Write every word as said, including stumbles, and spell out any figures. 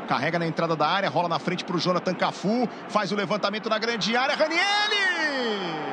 Carrega na entrada da área, rola na frente para o Jonathan Cafu. Faz o levantamento na grande área. Ranieri!